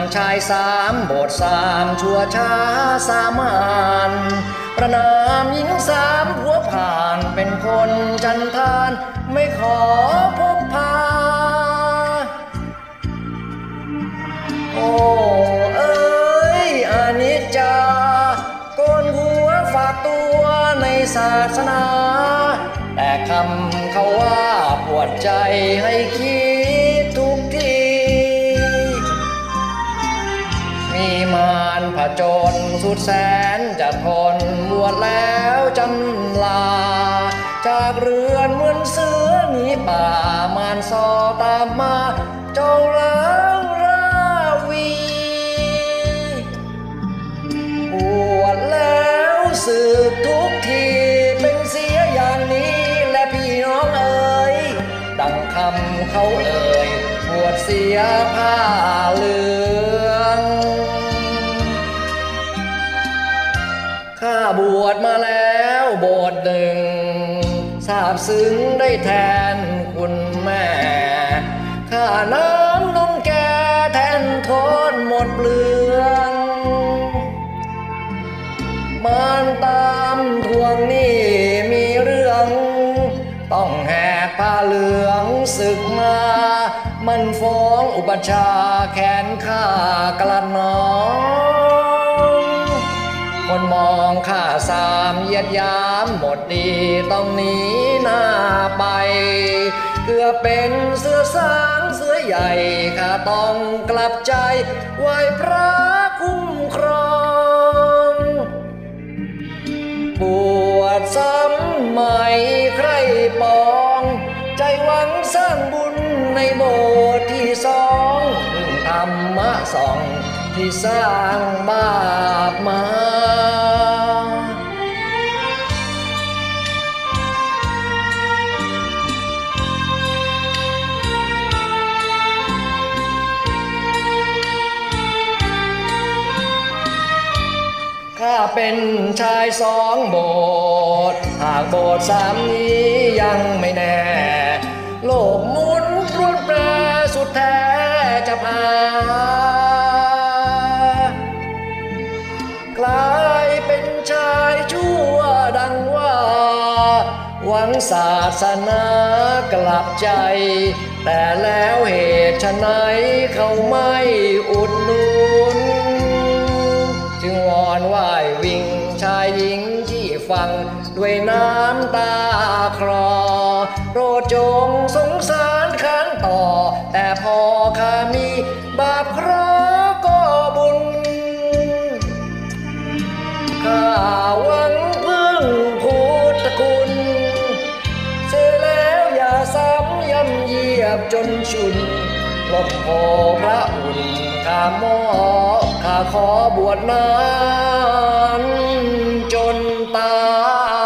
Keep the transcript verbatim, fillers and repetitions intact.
ชายสามโบสถ์สามชั่วช้าสามานประนามหญิงสามผัวผ่านเป็นคนจันทานไม่ขอพบพาโอ้เอ้ยอนิจจาโกนหัวฝากตัวในศาสนาแต่คำเขาว่าปวดใจให้คิดทุกทีมีมารผจญสุดแสนจะทนบวชแล้วจำลาจากเรือนเหมือนเสือหนีป่ามารซอตามมาเจ้าแล้วราวีบวชแล้วสึกทุกทีเป็นเสียอย่างนี้และพี่น้องเอ๋ยดังคำเขาเอ่ยบวชเสียผ้าเหลืองข้าบวชมาแล้วโบสถ์หนึ่งทราบซึ้งได้แทนคุณแม่ข้าน้ำนมแก่แทนโทษหมดเปลืองมารตามทวงหนี้มีเรื่องต้องแหกผ้าเหลืองศึกมามันฟ้องอุปัชฌาย์แขนข้ากลัดน้องคนมองข้าสามเหยียดยามหมดดีต้องหนีหน้าไปเกือบเป็นเสือสางเสือใหญ่ข้าต้องกลับใจไหว้พระคุ้มครองบวชซ้ำใหม่ใครปองใจหวังสร้างบุญในโบสถ์ที่สองพึ่งธรรมะส่องที่สร้างบาปมาข้าเป็นชายสองโบสถ์หากโบสถ์สามนี้ยังไม่แน่โลกหมุนรวนแปรสุดแท้จะพากลายเป็นชายชั่วดังว่าหวังศาสนากลับใจแต่แล้วเหตุไฉนเขาไม่อุดหนุนจึงวอนไหว้วิ่งชายหญิงที่ฟังด้วยน้ำตาคลอโปรดจงสงสารค้านต่อแต่พอข้ามีบาปเคราะห์ก็บุญข้าหวังพึ่งพุทธคุณเสียแล้วอย่าซ้ำย่ำเหยียบจนชุนลบโอพระอุ่นข้าหมอข้าขอบวชนานจนตาย